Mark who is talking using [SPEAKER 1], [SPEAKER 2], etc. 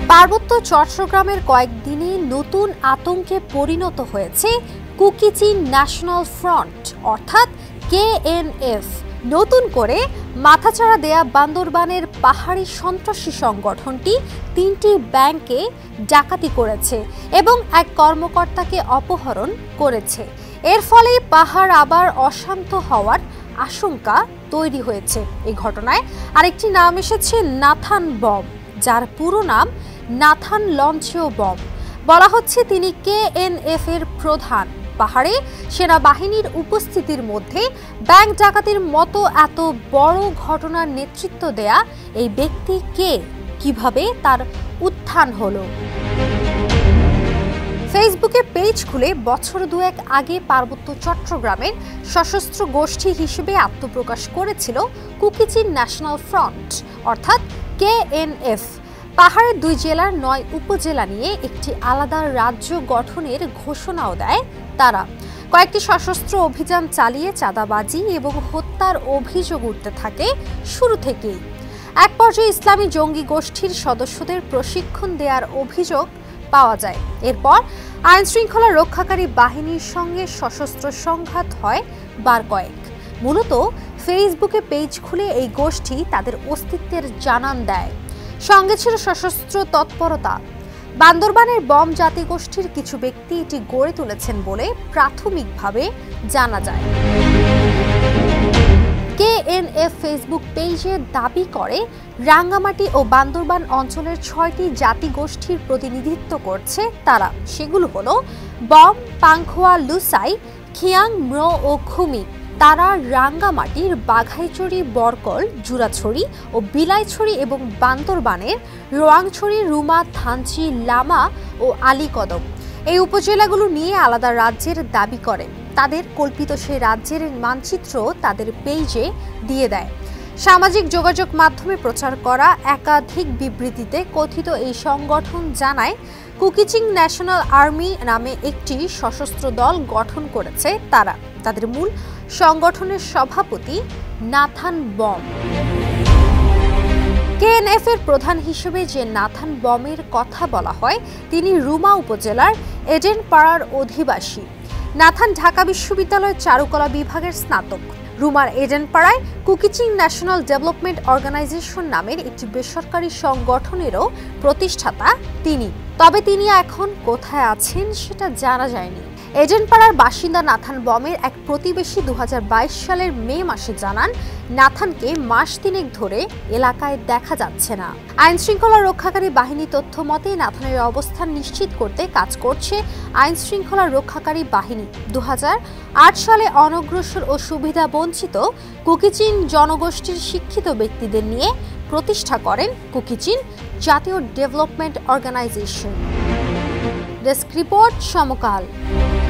[SPEAKER 1] পার্বত্য চট্টগ্রামের কয়েকদিনে নতুন আতঙ্কে পরিণত হয়েছে কুকি-চীন ন্যাশনাল ফ্রন্ট অর্থাৎ KNF। নতুন করে মাথাচাড়া দেয়া বান্দরবানের পাহাড়ি সন্ত্রাসী সংগঠনটি 3টি ব্যাংকে ডাকাতি করেছে এবং এক কর্মকর্তাকে অপহরণ করেছে। এর ফলে পাহাড় আবার অশান্ত হওয়ার আশঙ্কা তৈরি হয়েছে। এই ঘটনায় আরেকটি নাম এসেছে নাথান বম, যার পুরো নাম নাথান লঞ্চেও বম। বলা হচ্ছে তিনি KNF এর প্রধান। পাহাড়ে সেনাবাহিনীর উপস্থিতির মধ্যে ব্যাংক ডাকাতির মতো এত বড় ঘটনার নেতৃত্ব দেয়া এই ব্যক্তি কে, কিভাবে তার উত্থান হলো? ফেসবুকে পেজ খুলে বছর দুয়েক আগে পার্বত্য চট্টগ্রামের সশস্ত্র গোষ্ঠী হিসেবে আত্মপ্রকাশ করেছিল কুকি-চীন ন্যাশনাল ফ্রন্ট অর্থাৎ KNF। পাহাড়ের 2 জেলার 9 উপজেলা নিয়ে একটি আলাদা রাজ্য গঠনের ঘোষণাও দেয় তারা। কয়েকটি সশস্ত্র অভিযান চালিয়ে চাঁদাবাজি এবং হত্যার অভিযোগ উঠতে থাকে শুরু থেকেই। এক পর্যায়ে ইসলামী জঙ্গি গোষ্ঠীর সদস্যদের প্রশিক্ষণ দেওয়ার অভিযোগ পাওয়া যায়। এরপর আইন শৃঙ্খলা রক্ষাকারী বাহিনীর সঙ্গে সশস্ত্র সংঘাত হয় বার কয়েক। মূলত ফেসবুকে পেজ খুলে এই গোষ্ঠী তাদের অস্তিত্বের জানান দেয়। সঙ্গে ছিল সশস্ত্র তৎপরতা। বান্দরবানের বম জাতিগোষ্ঠীর কিছু ব্যক্তি এটি গড়ে তুলেছেন বলে প্রাথমিকভাবে জানা যায়। KNF ফেসবুক পেজে দাবি করে রাঙ্গামাটি ও বান্দরবান অঞ্চলের 6টি জাতিগোষ্ঠীর প্রতিনিধিত্ব করছে তারা। সেগুলো হলো বম, পাংখোয়া, লুসাই, খিয়াং, ম্রো ও খুমি। তারা রাঙ্গামাটির বাঘাইছড়ি, বরকল, জুরাছড়ি ও বিলাইছড়ি এবং বান্দরবানের রোয়াংছড়ি, রুমা, থানচি, লামা ও আলীকদম এই উপজেলাগুলো নিয়ে আলাদা রাজ্যের দাবি করে। তাদের কল্পিত সেই রাজ্যের মানচিত্র তাদের পেজে দিয়ে দেয়। সামাজিক যোগাযোগ মাধ্যমে প্রচার করা একাধিক বিবৃতিতে কথিত এই সংগঠন জানায় কুকি-চীন ন্যাশনাল আর্মি নামে একটি সশস্ত্র দল গঠন করেছে তারা। তাদের মূল সংগঠনের সভাপতি নাথান বম। KNF এর প্রধান হিসেবে যে নাথান বমের কথা বলা হয় তিনি রুমা উপজেলার এডেনপাড়ার অধিবাসী। নাথান ঢাকা বিশ্ববিদ্যালয়ের চারুকলা বিভাগের স্নাতক। রুমার এডেনপাড়ায় কুকি-চীন ন্যাশনাল ডেভেলপমেন্ট অর্গানাইজেশন নামের একটি বেসরকারি সংগঠনেরও প্রতিষ্ঠাতা তিনি। তবে তিনি এখন কোথায় আছেন সেটা জানা যায়নি। এডেনপাড়ার বাসিন্দা নাথান বমের এক প্রতিবেশী 2022 সালের মে মাসে জানান নাথানকে মাস 3 ধরে এলাকায় দেখা যাচ্ছে না। আইন শৃঙ্খলা রক্ষাকারী বাহিনী তথ্য মতে নাথানের অবস্থান নিশ্চিত করতে কাজ করছে আইন শৃঙ্খলা রক্ষাকারী বাহিনী। 2008 সালে অনগ্রসর ও সুবিধা বঞ্চিত কুকি-চীন জনগোষ্ঠীর শিক্ষিত ব্যক্তিদের নিয়ে প্রতিষ্ঠা করেন কুকি-চীন জাতীয় ডেভেলপমেন্ট অর্গানাইজেশন। ডেস্ক রিপোর্ট, সমকাল।